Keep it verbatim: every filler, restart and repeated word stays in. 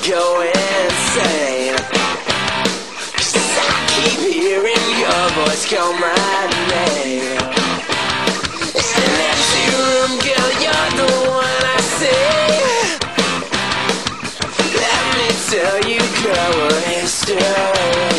go insane, 'cause I keep hearing your voice call my name. In that empty room, girl, you're the one I see. Let me tell you, girl, a history.